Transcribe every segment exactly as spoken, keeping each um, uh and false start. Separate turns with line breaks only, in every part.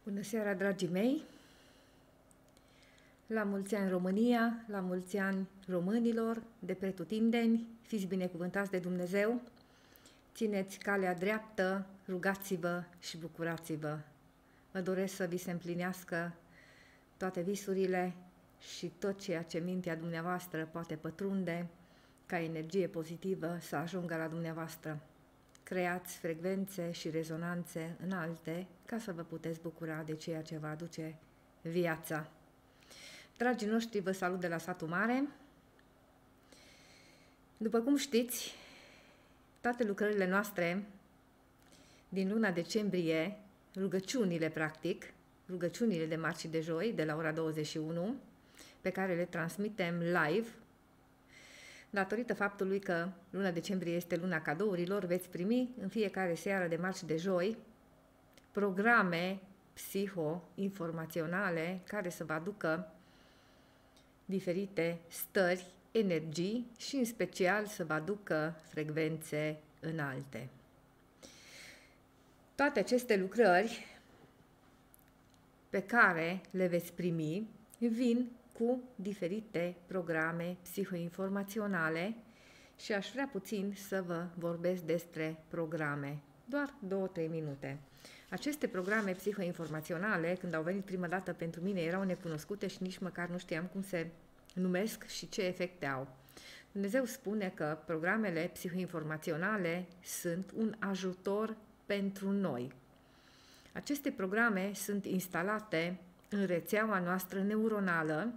Bună seara, dragii mei! La mulți ani România, la mulți ani românilor, de pretutindeni, fiți binecuvântați de Dumnezeu, țineți calea dreaptă, rugați-vă și bucurați-vă. Vă doresc să vi se împlinească toate visurile și tot ceea ce mintea dumneavoastră poate pătrunde ca energie pozitivă să ajungă la dumneavoastră. Creați frecvențe și rezonanțe înalte ca să vă puteți bucura de ceea ce vă aduce viața. Dragii noștri, vă salut de la satul mare. După cum știți, toate lucrările noastre din luna decembrie, rugăciunile practic, rugăciunile de marți și de joi, de la ora douăzeci și unu, pe care le transmitem live, datorită faptului că luna decembrie este luna cadourilor, veți primi în fiecare seară de marți și de joi programe psiho-informaționale care să vă aducă diferite stări, energii și în special să vă aducă frecvențe înalte. Toate aceste lucrări pe care le veți primi vin cu diferite programe psihoinformaționale și aș vrea puțin să vă vorbesc despre programe, doar două trei minute. Aceste programe psihoinformaționale, când au venit prima dată pentru mine, erau necunoscute și nici măcar nu știam cum se numesc și ce efecte au. Dumnezeu spune că programele psihoinformaționale sunt un ajutor pentru noi. Aceste programe sunt instalate în rețeaua noastră neuronală,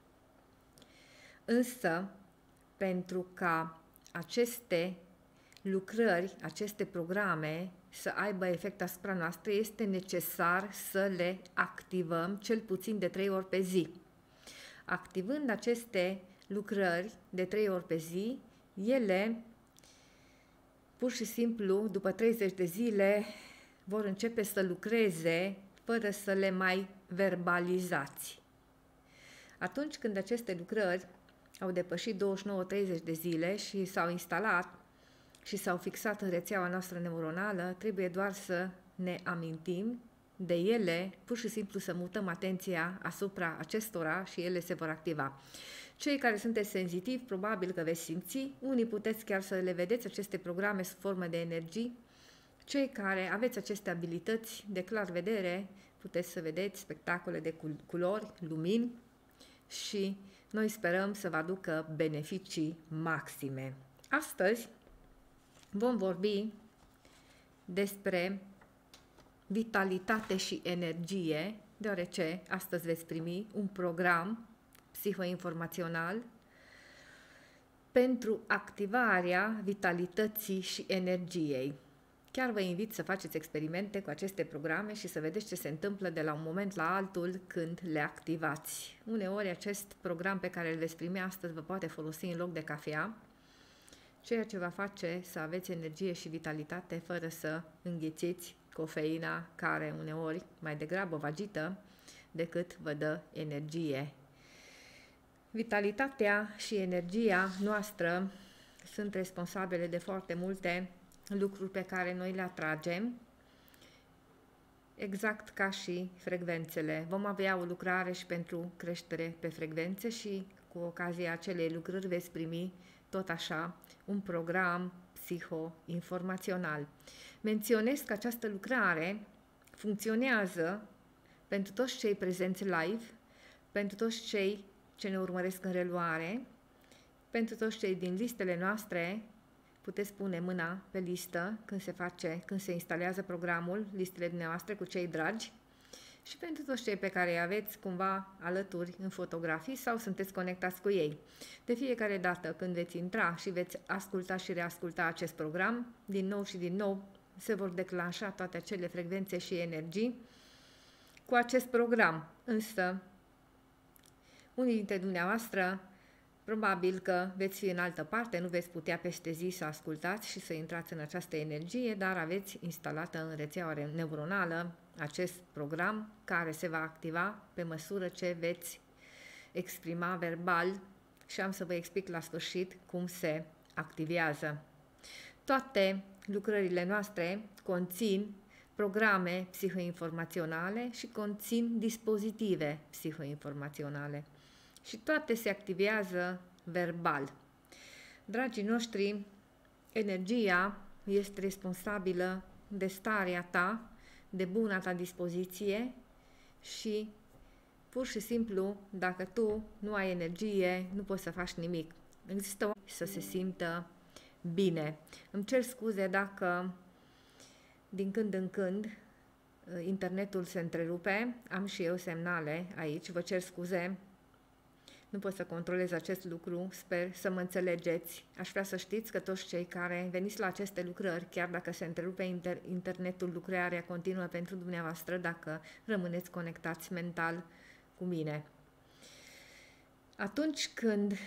însă pentru ca aceste lucrări, aceste programe să aibă efect asupra noastră, este necesar să le activăm cel puțin de trei ori pe zi. Activând aceste lucrări de trei ori pe zi, ele pur și simplu, după treizeci de zile, vor începe să lucreze fără să le mai verbalizați. Atunci când aceste lucrări au depășit douăzeci și nouă treizeci de zile și s-au instalat și s-au fixat în rețeaua noastră neuronală, trebuie doar să ne amintim de ele, pur și simplu să mutăm atenția asupra acestora și ele se vor activa. Cei care sunteți senzitivi, probabil că veți simți, unii puteți chiar să le vedeți aceste programe sub formă de energii. Cei care aveți aceste abilități de clar vedere, puteți să vedeți spectacole de culori, lumini și noi sperăm să vă aducă beneficii maxime. Astăzi vom vorbi despre vitalitate și energie, deoarece astăzi veți primi un program psihoinformațional pentru activarea vitalității și energiei. Chiar vă invit să faceți experimente cu aceste programe și să vedeți ce se întâmplă de la un moment la altul când le activați. Uneori acest program pe care îl veți primi astăzi vă poate folosi în loc de cafea, ceea ce va face să aveți energie și vitalitate fără să înghițiți cofeina, care uneori mai degrabă vă agită decât vă dă energie. Vitalitatea și energia noastră sunt responsabile de foarte multe lucruri pe care noi le atragem, exact ca și frecvențele. Vom avea o lucrare și pentru creștere pe frecvențe și cu ocazia acelei lucrări veți primi tot așa un program psiho-informațional. Menționez că această lucrare funcționează pentru toți cei prezenți live, pentru toți cei ce ne urmăresc în reluare, pentru toți cei din listele noastre. Puteți pune mâna pe listă când se face, când se instalează programul, listele dumneavoastră cu cei dragi, și pentru toți cei pe care îi aveți cumva alături în fotografii sau sunteți conectați cu ei. De fiecare dată când veți intra și veți asculta și reasculta acest program, din nou și din nou se vor declanșa toate acele frecvențe și energii cu acest program. Însă, unii dintre dumneavoastră probabil că veți fi în altă parte, nu veți putea peste zi să ascultați și să intrați în această energie, dar aveți instalată în rețeaua neuronală acest program care se va activa pe măsură ce veți exprima verbal și am să vă explic la sfârșit cum se activează. Toate lucrările noastre conțin programe psihoinformaționale și conțin dispozitive psihoinformaționale. Și toate se activează verbal. Dragii noștri, energia este responsabilă de starea ta, de buna ta dispoziție și pur și simplu, dacă tu nu ai energie, nu poți să faci nimic. Există o să se simtă bine. Îmi cer scuze dacă din când în când internetul se întrerupe, am și eu semnale aici, vă cer scuze, nu pot să controlez acest lucru, sper să mă înțelegeți. Aș vrea să știți că toți cei care veniți la aceste lucrări, chiar dacă se întrerupe inter internetul, lucrarea continuă pentru dumneavoastră dacă rămâneți conectați mental cu mine. Atunci când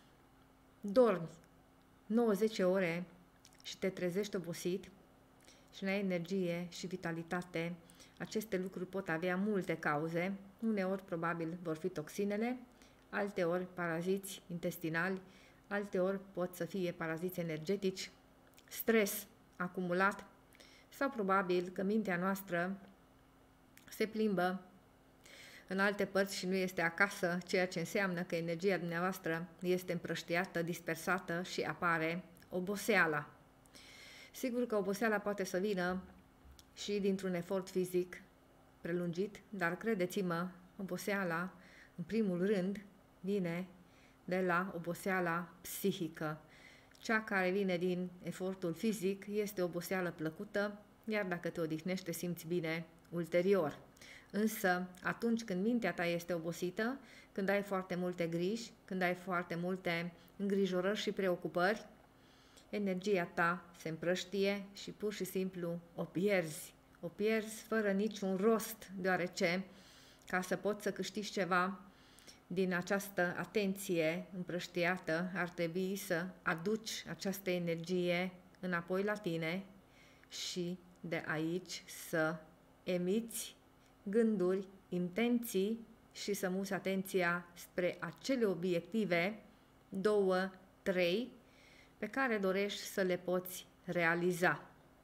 dormi nouă zece ore și te trezești obosit și nu ai energie și vitalitate, aceste lucruri pot avea multe cauze. Uneori probabil vor fi toxinele, alteori paraziți intestinali, alteori pot să fie paraziți energetici, stres acumulat sau probabil că mintea noastră se plimbă în alte părți și nu este acasă, ceea ce înseamnă că energia dumneavoastră este împrăștiată, dispersată și apare oboseala. Sigur că oboseala poate să vină și dintr-un efort fizic prelungit, dar credeți-mă, oboseala, în primul rând, vine de la oboseala psihică. Cea care vine din efortul fizic este oboseală plăcută, iar dacă te odihnești, te simți bine ulterior. Însă, atunci când mintea ta este obosită, când ai foarte multe griji, când ai foarte multe îngrijorări și preocupări, energia ta se împrăștie și pur și simplu o pierzi. O pierzi fără niciun rost, deoarece ca să poți să câștigi ceva din această atenție împrăștiată, ar trebui să aduci această energie înapoi la tine și de aici să emiți gânduri, intenții și să muți atenția spre acele obiective, două, trei, pe care dorești să le poți realiza.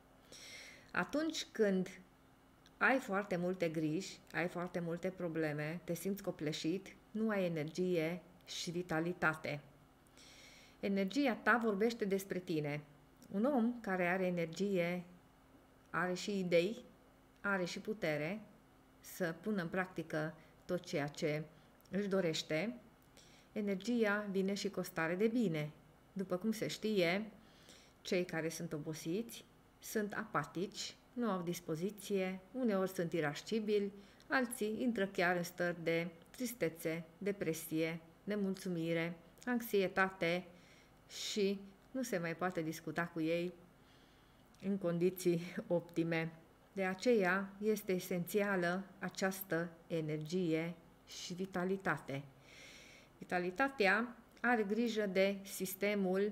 Atunci când ai foarte multe griji, ai foarte multe probleme, te simți copleșit, nu ai energie și vitalitate. Energia ta vorbește despre tine. Un om care are energie are și idei, are și putere să pună în practică tot ceea ce își dorește. Energia vine și cu o stare de bine. După cum se știe, cei care sunt obosiți sunt apatici, nu au dispoziție, uneori sunt irascibili, alții intră chiar în stări de tristețe, depresie, nemulțumire, anxietate și nu se mai poate discuta cu ei în condiții optime. De aceea este esențială această energie și vitalitate. Vitalitatea are grijă de sistemul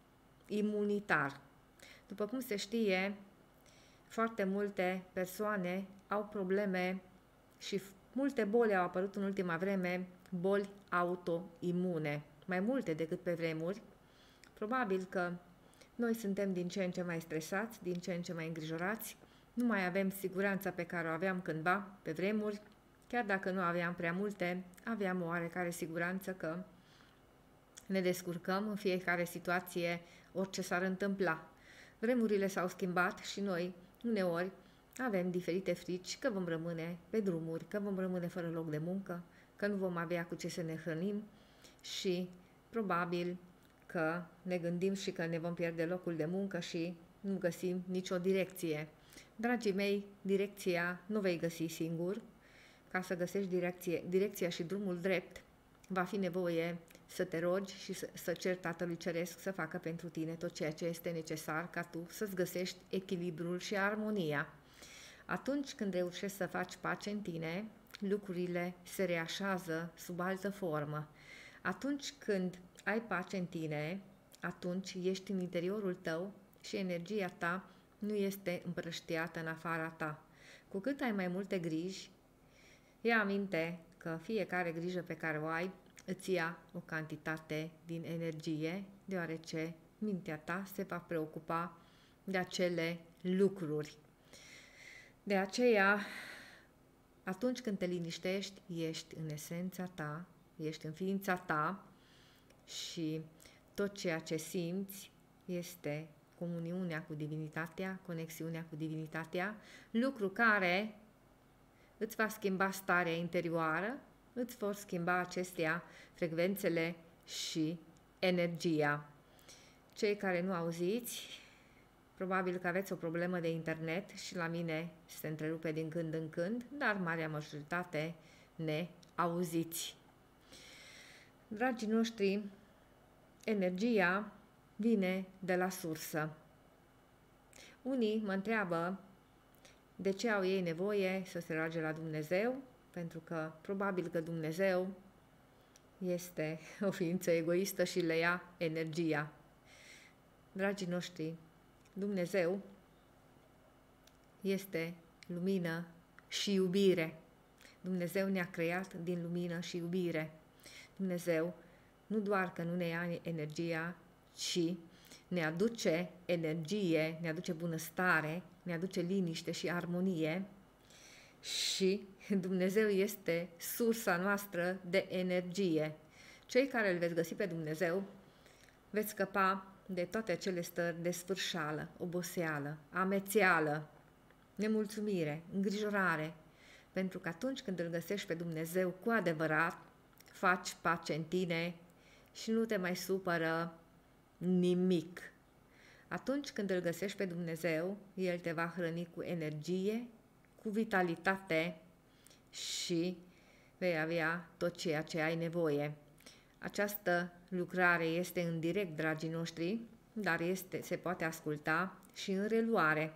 imunitar. După cum se știe, foarte multe persoane au probleme și multe boli au apărut în ultima vreme, boli autoimune, mai multe decât pe vremuri. Probabil că noi suntem din ce în ce mai stresați, din ce în ce mai îngrijorați, nu mai avem siguranța pe care o aveam cândva, pe vremuri, chiar dacă nu aveam prea multe, aveam o oarecare siguranță că ne descurcăm în fiecare situație, orice s-ar întâmpla. Vremurile s-au schimbat și noi, uneori, avem diferite frici că vom rămâne pe drumuri, că vom rămâne fără loc de muncă, că nu vom avea cu ce să ne hrănim și probabil că ne gândim și că ne vom pierde locul de muncă și nu găsim nicio direcție. Dragii mei, direcția nu vei găsi singur. Ca să găsești direcție, direcția și drumul drept, va fi nevoie să te rogi și să, să ceri Tatălui Ceresc să facă pentru tine tot ceea ce este necesar ca tu să-ți găsești echilibrul și armonia. Atunci când reușești să faci pace în tine, lucrurile se reașează sub altă formă. Atunci când ai pace în tine, atunci ești în interiorul tău și energia ta nu este împrăștiată în afara ta. Cu cât ai mai multe griji, ia aminte că fiecare grijă pe care o ai îți ia o cantitate din energie, deoarece mintea ta se va preocupa de acele lucruri. De aceea, atunci când te liniștești, ești în esența ta, ești în ființa ta și tot ceea ce simți este comuniunea cu divinitatea, conexiunea cu divinitatea, lucru care îți va schimba starea interioară, îți vor schimba acestea frecvențele și energia. Cei care nu auziți, probabil că aveți o problemă de internet și la mine se întrerupe din când în când, dar marea majoritate ne auziți. Dragii noștri, energia vine de la sursă. Unii mă întreabă de ce au ei nevoie să se roage la Dumnezeu, pentru că probabil că Dumnezeu este o ființă egoistă și le ia energia. Dragii noștri, Dumnezeu este lumină și iubire. Dumnezeu ne-a creat din lumină și iubire. Dumnezeu nu doar că nu ne ia energia, ci ne aduce energie, ne aduce bunăstare, ne aduce liniște și armonie și Dumnezeu este sursa noastră de energie. Cei care îl veți găsi pe Dumnezeu veți scăpa de toate acele stări de sfârșeală, oboseală, amețeală, nemulțumire, îngrijorare, pentru că atunci când îl găsești pe Dumnezeu cu adevărat, faci pace în tine și nu te mai supără nimic. Atunci când îl găsești pe Dumnezeu, El te va hrăni cu energie, cu vitalitate și vei avea tot ceea ce ai nevoie. Această lucrare este în direct, dragii noștri, dar este, se poate asculta și în reluare.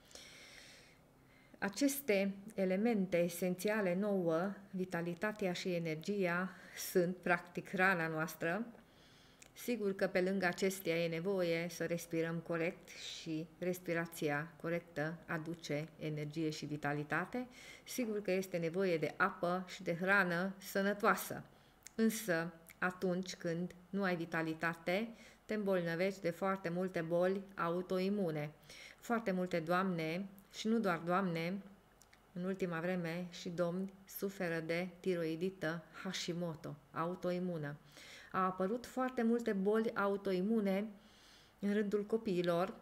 Aceste elemente esențiale nouă, vitalitatea și energia, sunt practic hrana noastră. Sigur că pe lângă acestea e nevoie să respirăm corect și respirația corectă aduce energie și vitalitate. Sigur că este nevoie de apă și de hrană sănătoasă. Însă, atunci când nu ai vitalitate, te îmbolnăvești de foarte multe boli autoimune. Foarte multe doamne, și nu doar doamne, în ultima vreme și domni, suferă de tiroidită Hashimoto, autoimună. Au apărut foarte multe boli autoimune în rândul copiilor,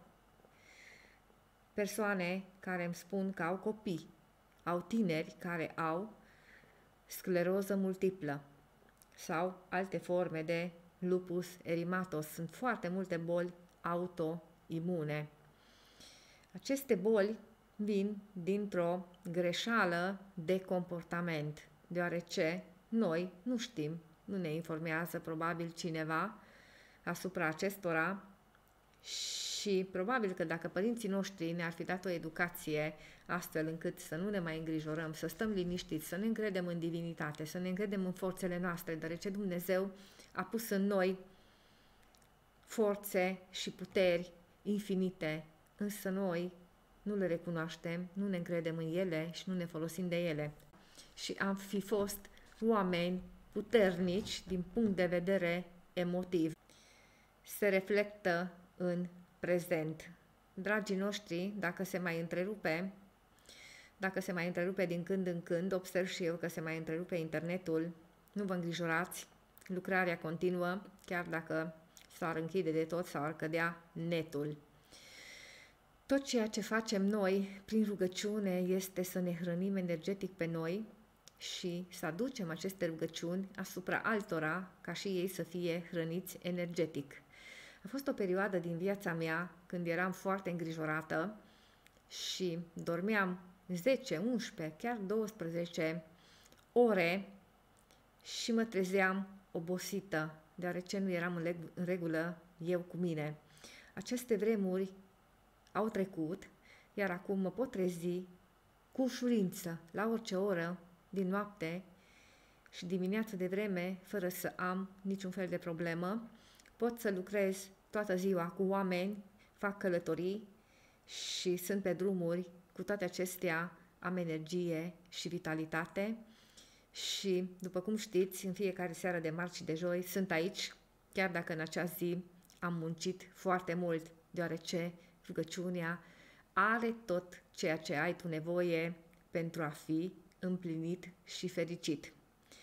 persoane care îmi spun că au copii, au tineri care au scleroză multiplă sau alte forme de lupus erythematosus. Sunt foarte multe boli autoimune. Aceste boli vin dintr-o greșeală de comportament, deoarece noi nu știm, nu ne informează probabil cineva asupra acestora și probabil că dacă părinții noștri ne-ar fi dat o educație astfel încât să nu ne mai îngrijorăm, să stăm liniștiți, să ne încredem în divinitate, să ne încredem în forțele noastre, deoarece Dumnezeu a pus în noi forțe și puteri infinite, însă noi nu le recunoaștem, nu ne încredem în ele și nu ne folosim de ele. Și am fi fost oameni puternici din punct de vedere emotiv. Se reflectă în prezent. Dragii noștri, dacă se mai întrerupe, dacă se mai întrerupe din când în când, observ și eu că se mai întrerupe internetul, nu vă îngrijorați, lucrarea continuă, chiar dacă s-ar închide de tot sau ar cădea netul. Tot ceea ce facem noi prin rugăciune este să ne hrănim energetic pe noi și să aducem aceste rugăciuni asupra altora ca și ei să fie hrăniți energetic. A fost o perioadă din viața mea când eram foarte îngrijorată și dormeam zece, unsprezece, chiar douăsprezece ore și mă trezeam obosită, deoarece nu eram în regulă eu cu mine. Aceste vremuri au trecut, iar acum mă pot trezi cu ușurință, la orice oră din noapte și dimineață de vreme, fără să am niciun fel de problemă. Pot să lucrez toată ziua cu oameni, fac călătorii și sunt pe drumuri. Cu toate acestea am energie și vitalitate și, după cum știți, în fiecare seară de marți și de joi sunt aici, chiar dacă în acea zi am muncit foarte mult, deoarece rugăciunea are tot ceea ce ai tu nevoie pentru a fi împlinit și fericit.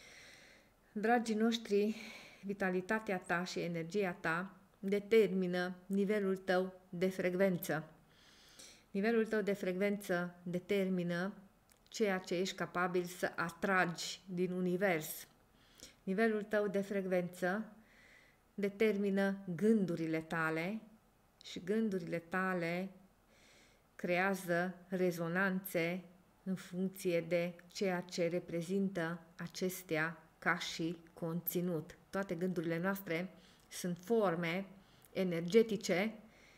Dragii noștri, vitalitatea ta și energia ta determină nivelul tău de frecvență. Nivelul tău de frecvență determină ceea ce ești capabil să atragi din univers. Nivelul tău de frecvență determină gândurile tale și gândurile tale creează rezonanțe în funcție de ceea ce reprezintă acestea ca și conținut. Toate gândurile noastre sunt forme energetice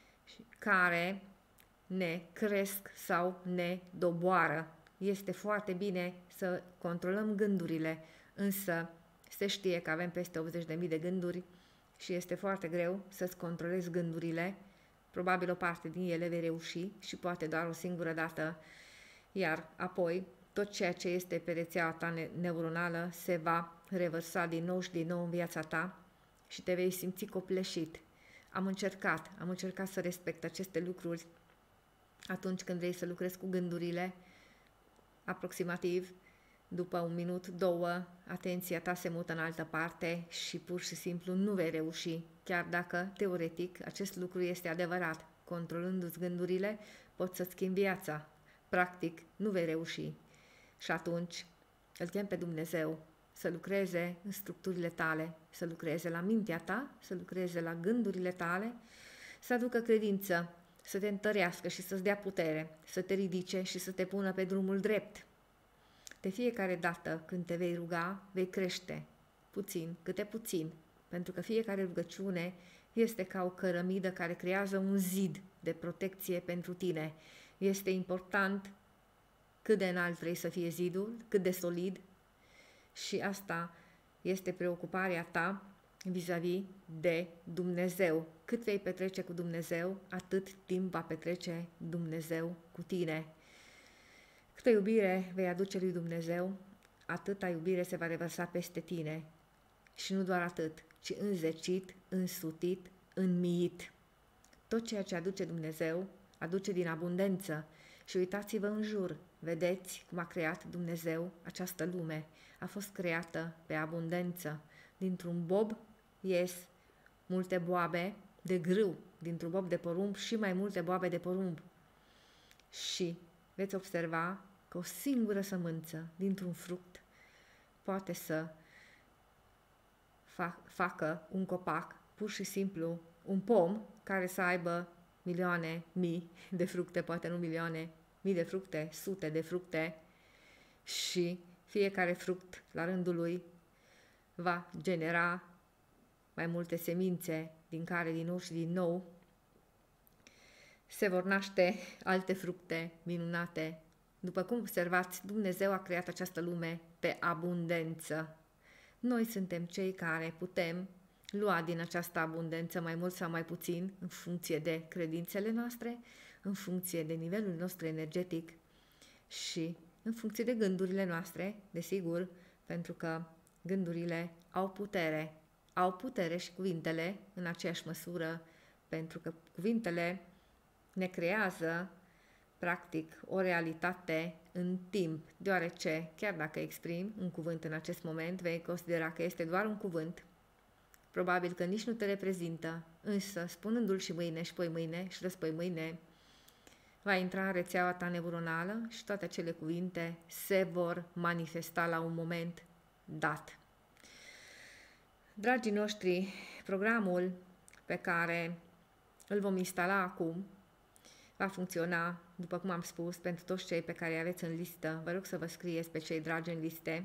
care ne cresc sau ne doboară. Este foarte bine să controlăm gândurile, însă se știe că avem peste optzeci de mii de gânduri și este foarte greu să-ți controlezi gândurile. Probabil o parte din ele vei reuși și poate doar o singură dată, iar apoi tot ceea ce este pe rețeaua ta neuronală se va revărsa din nou și din nou în viața ta și te vei simți copleșit. Am încercat, am încercat să respect aceste lucruri atunci când vrei să lucrezi cu gândurile, aproximativ după un minut, două, atenția ta se mută în altă parte și pur și simplu nu vei reuși, chiar dacă, teoretic, acest lucru este adevărat. Controlându-ți gândurile, poți să-ți schimbi viața. Practic, nu vei reuși. Și atunci, îl chem pe Dumnezeu să lucreze în structurile tale, să lucreze la mintea ta, să lucreze la gândurile tale, să aducă credință, să te întărească și să-ți dea putere, să te ridice și să te pună pe drumul drept. De fiecare dată când te vei ruga, vei crește, puțin, câte puțin, pentru că fiecare rugăciune este ca o cărămidă care creează un zid de protecție pentru tine. Este important cât de înalt vrei să fie zidul, cât de solid, și asta este preocuparea ta vis-a-vis de Dumnezeu. Cât vei petrece cu Dumnezeu, atât timp va petrece Dumnezeu cu tine. Câtă iubire vei aduce lui Dumnezeu, atâta iubire se va revărsa peste tine. Și nu doar atât, ci înzecit, însutit, înmiit. Tot ceea ce aduce Dumnezeu, aduce din abundență. Și uitați-vă în jur, vedeți cum a creat Dumnezeu această lume. A fost creată pe abundență. Dintr-un bob ies multe boabe de grâu, dintr-un bob de porumb și mai multe boabe de porumb. Și veți observa că o singură sămânță dintr-un fruct poate să fac, facă un copac, pur și simplu un pom care să aibă milioane, mii de fructe, poate nu milioane, mii de fructe, sute de fructe, și fiecare fruct la rândul lui va genera mai multe semințe din care din nou și din nou se vor naște alte fructe minunate. După cum observați, Dumnezeu a creat această lume pe abundență. Noi suntem cei care putem lua din această abundență mai mult sau mai puțin în funcție de credințele noastre, în funcție de nivelul nostru energetic și în funcție de gândurile noastre, desigur, pentru că gândurile au putere. Au putere și cuvintele în aceeași măsură, pentru că cuvintele ne creează practic o realitate în timp, deoarece chiar dacă exprim un cuvânt în acest moment, vei considera că este doar un cuvânt, probabil că nici nu te reprezintă, însă spunându-l și mâine și poi mâine și răspoi mâine, va intra în rețeaua ta neuronală și toate acele cuvinte se vor manifesta la un moment dat. Dragii noștri, programul pe care îl vom instala acum va funcționa, după cum am spus, pentru toți cei pe care îi aveți în listă. Vă rog să vă scrieți pe cei dragi în liste,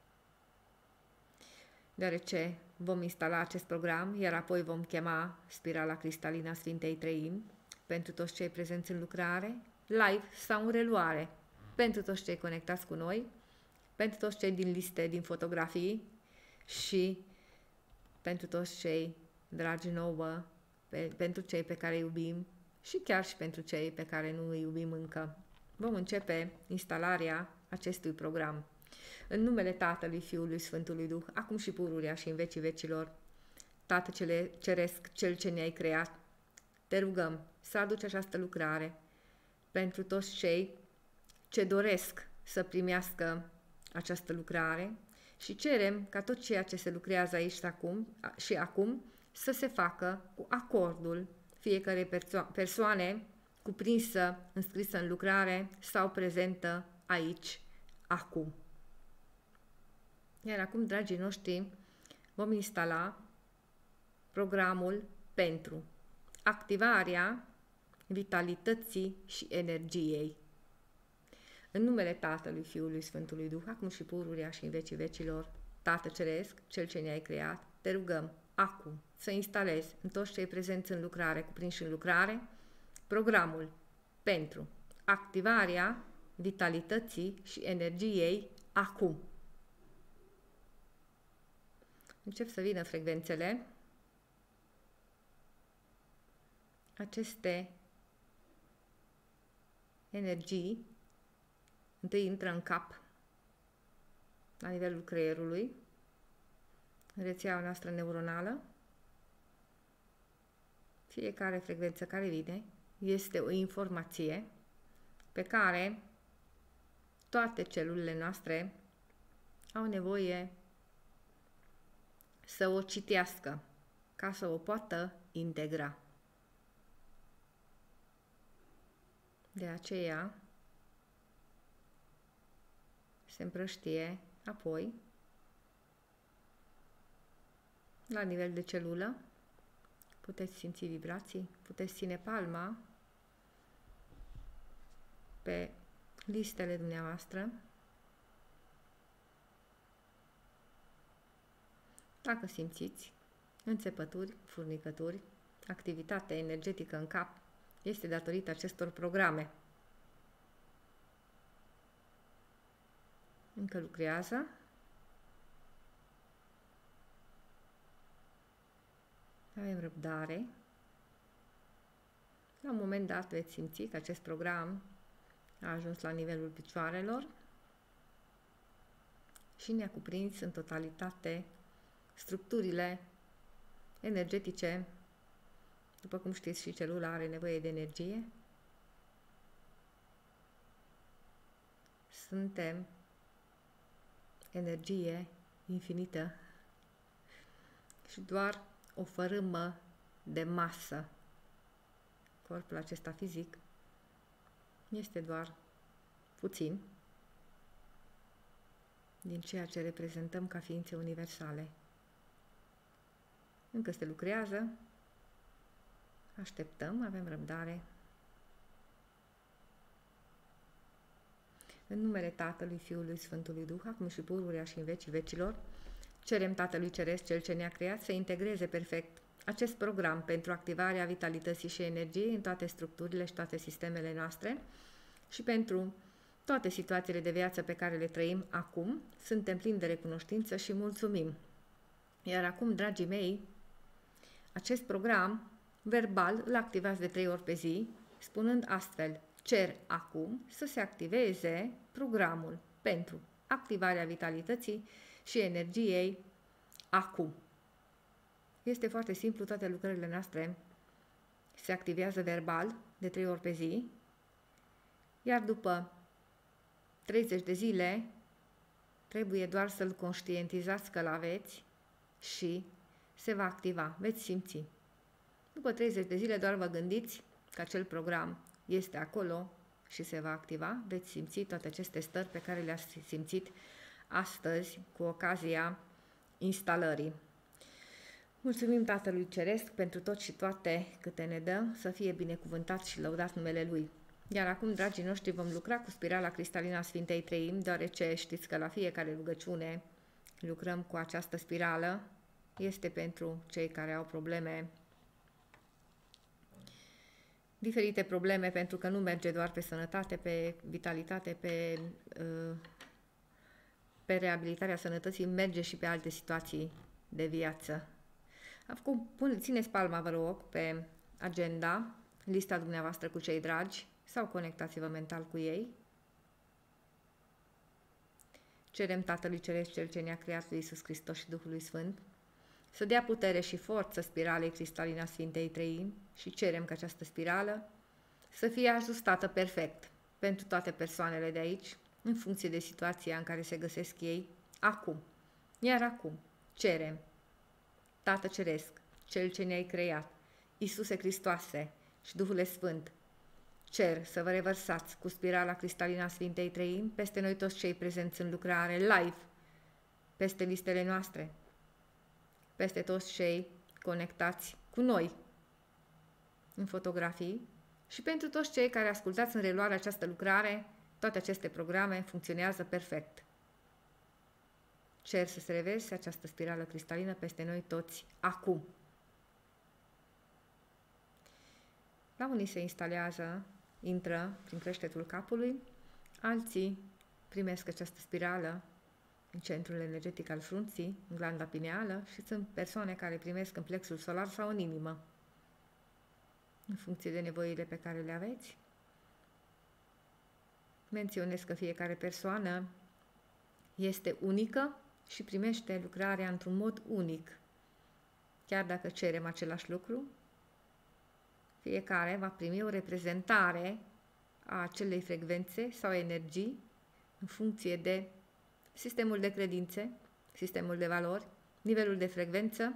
deoarece vom instala acest program, iar apoi vom chema Spirala Cristalina Sfintei Treimi pentru toți cei prezenți în lucrare, live sau în reluare, pentru toți cei conectați cu noi, pentru toți cei din liste, din fotografii și pentru toți cei dragi nouă, pe, pentru cei pe care îi iubim și chiar și pentru cei pe care nu îi iubim încă. Vom începe instalarea acestui program. În numele Tatălui, Fiului, Sfântului Duh, acum și pururea și în vecii vecilor, Tată cele ceresc, Cel ce ne-ai creat, te rugăm să aduci această lucrare pentru toți cei ce doresc să primească această lucrare și cerem ca tot ceea ce se lucrează aici acum, și acum să se facă cu acordul fiecare perso- persoane cuprinsă, înscrisă în lucrare sau prezentă aici, acum. Iar acum, dragii noștri, vom instala programul pentru activarea vitalității și energiei. În numele Tatălui, Fiului, Sfântului Duh, acum și pururea și în vecii vecilor, Tată Ceresc, Cel ce ne-ai creat, te rugăm acum să instalezi în toți cei prezenți în lucrare, cuprinși în lucrare, programul pentru activarea vitalității și energiei acum. Încep să vină frecvențele. Aceste energii întâi intră în cap, la nivelul creierului, în rețeaua noastră neuronală. Fiecare frecvență care vine este o informație pe care toate celulele noastre au nevoie să o citească ca să o poată integra. De aceea se împrăștie apoi la nivel de celulă. Puteți simți vibrații, puteți ține palma pe listele dumneavoastră. Dacă simțiți înțepături, furnicături, activitate energetică în cap, este datorită acestor programe. Încă lucrează. Avem răbdare. La un moment dat veți simți că acest program a ajuns la nivelul picioarelor și ne-a cuprins în totalitate structurile energetice. După cum știți, și celula are nevoie de energie. Suntem energie infinită și doar o fărâmă de masă. Corpul acesta fizic este doar puțin din ceea ce reprezentăm ca ființe universale. Încă se lucrează, așteptăm, avem răbdare. În numele Tatălui, Fiului, Sfântului Duh, acum și pururea și în vecii vecilor, cerem Tatălui Ceresc, Cel ce ne-a creat, să integreze perfect acest program pentru activarea vitalității și energiei în toate structurile și toate sistemele noastre și pentru toate situațiile de viață pe care le trăim acum. Suntem plini de recunoștință și mulțumim. Iar acum, dragii mei, acest program verbal îl activați de trei ori pe zi, spunând astfel: cer acum să se activeze programul pentru activarea vitalității și energiei acum. Este foarte simplu, toate lucrările noastre se activează verbal de trei ori pe zi, iar după treizeci de zile trebuie doar să-l conștientizați că l-aveți și se va activa, veți simți. După treizeci de zile doar vă gândiți că acel program este acolo și se va activa, veți simți toate aceste stări pe care le-ați simțit astăzi cu ocazia instalării. Mulțumim Tatălui Ceresc pentru tot și toate câte ne dă, să fie binecuvântat și lăudat numele Lui. Iar acum, dragii noștri, vom lucra cu spirala cristalina Sfintei Treimi, deoarece știți că la fiecare rugăciune lucrăm cu această spirală. Este pentru cei care au probleme, diferite probleme, pentru că nu merge doar pe sănătate, pe vitalitate, pe, pe reabilitarea sănătății, merge și pe alte situații de viață. Acum, țineți palma, vă rog, pe agenda, lista dumneavoastră cu cei dragi, sau conectați-vă mental cu ei. Cerem Tatălui Ceresc, Cel ce ne-a creat, lui Iisus Hristos și Duhului Sfânt, să dea putere și forță spiralei cristalina Sfintei Treimi și cerem ca această spirală să fie ajustată perfect pentru toate persoanele de aici, în funcție de situația în care se găsesc ei, acum. Iar acum, cerem, Tată Ceresc, Cel ce ne-ai creat, Iisuse Hristoase și Duhul Sfânt, cer să vă revărsați cu spirala cristalina a Sfintei Treimi peste noi toți cei prezenți în lucrare, live, peste listele noastre, peste toți cei conectați cu noi în fotografii și pentru toți cei care ascultați în reluare această lucrare, toate aceste programe funcționează perfect. Cer să se reverse această spirală cristalină peste noi toți acum. La unii se instalează, intră prin creștetul capului, alții primesc această spirală în centrul energetic al frunții, în glanda pineală, și sunt persoane care primesc în plexul solar sau în inimă, în funcție de nevoile pe care le aveți. Menționez că fiecare persoană este unică și primește lucrarea într-un mod unic. Chiar dacă cerem același lucru, fiecare va primi o reprezentare a acelei frecvențe sau energii în funcție de sistemul de credințe, sistemul de valori, nivelul de frecvență,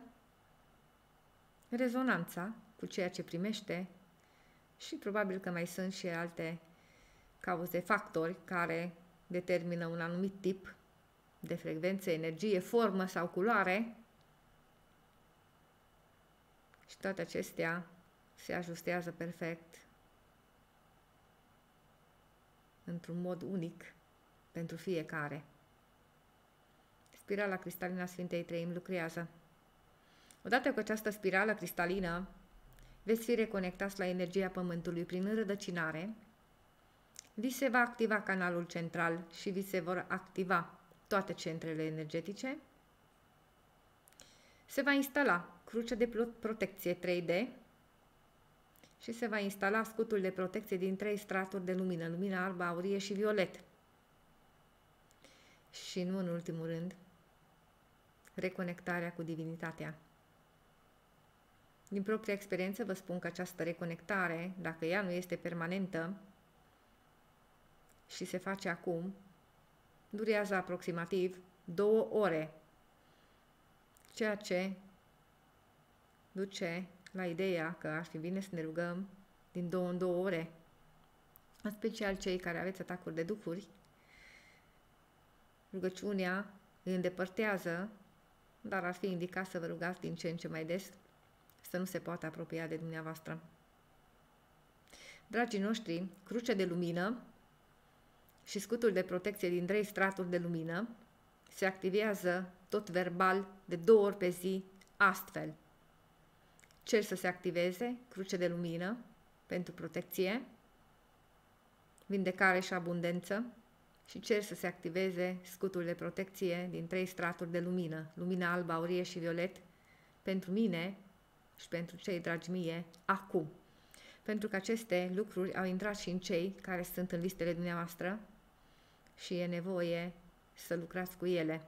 rezonanța cu ceea ce primește și probabil că mai sunt și alte cauze, factori care determină un anumit tip de frecvență, energie, formă sau culoare și toate acestea se ajustează perfect într-un mod unic pentru fiecare. Spirala cristalină a Sfintei Treimi lucrează. Odată cu această spirală cristalină, veți fi reconectați la energia Pământului prin înrădăcinare, vi se va activa canalul central și vi se vor activa toate centrele energetice, se va instala crucea de protecție trei D și se va instala scutul de protecție din trei straturi de lumină, lumina albă, aurie și violet. Și nu în ultimul rând, reconectarea cu divinitatea. Din propria experiență vă spun că această reconectare, dacă ea nu este permanentă și se face acum, durează aproximativ două ore, ceea ce duce la ideea că ar fi bine să ne rugăm din două în două ore, în special cei care aveți atacuri de duhuri. Rugăciunea îi îndepărtează, dar ar fi indicat să vă rugați din ce în ce mai des, să nu se poată apropia de dumneavoastră. Dragii noștri, crucea de lumină și scutul de protecție din trei straturi de lumină se activează tot verbal de două ori pe zi, astfel. Cer să se activeze cruce de lumină pentru protecție, vindecare și abundență și cer să se activeze scutul de protecție din trei straturi de lumină, lumina albă, aurie și violet, pentru mine și pentru cei dragi mie, acum. Pentru că aceste lucruri au intrat și în cei care sunt în listele dumneavoastră și e nevoie să lucrați cu ele.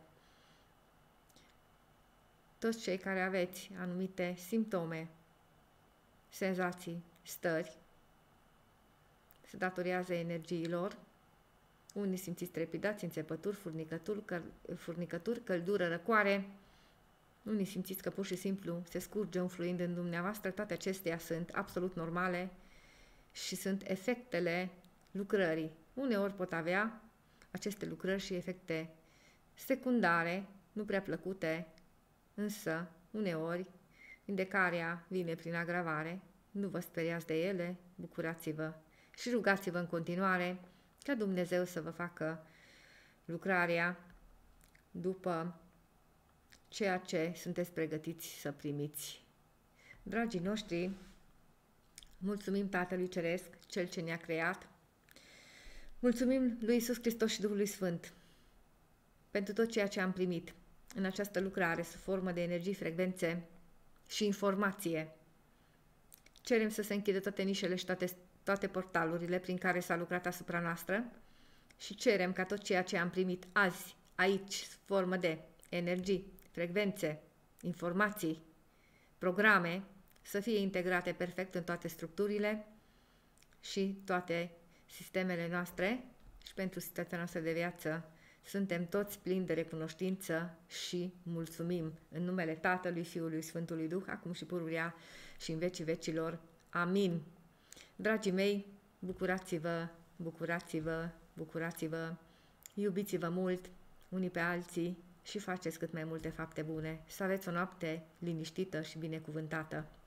Toți cei care aveți anumite simptome, senzații, stări, se datorează energiilor. Unii simțiți trepidați, înțepături, furnicături, căl furnicături, căldură, răcoare. Unii simțiți că pur și simplu se scurge un fluid în dumneavoastră. Toate acestea sunt absolut normale și sunt efectele lucrării. Uneori pot avea aceste lucrări și efecte secundare, nu prea plăcute, însă uneori vindecarea vine prin agravare. Nu vă speriați de ele, bucurați-vă și rugați-vă în continuare ca Dumnezeu să vă facă lucrarea după ceea ce sunteți pregătiți să primiți. Dragii noștri, mulțumim Tatălui Ceresc, Cel ce ne-a creat, mulțumim lui Iisus Hristos și Duhului Sfânt pentru tot ceea ce am primit în această lucrare sub formă de energii, frecvențe și informație. Cerem să se închidă toate nișele și toate, toate portalurile prin care s-a lucrat asupra noastră și cerem ca tot ceea ce am primit azi, aici, sub formă de energii, frecvențe, informații, programe, să fie integrate perfect în toate structurile și toate sistemele noastre și pentru situația noastră de viață. Suntem toți plini de recunoștință și mulțumim în numele Tatălui, Fiului, Sfântului Duh, acum și pururea și în vecii vecilor. Amin. Dragii mei, bucurați-vă, bucurați-vă, bucurați-vă, iubiți-vă mult unii pe alții și faceți cât mai multe fapte bune. Să aveți o noapte liniștită și binecuvântată.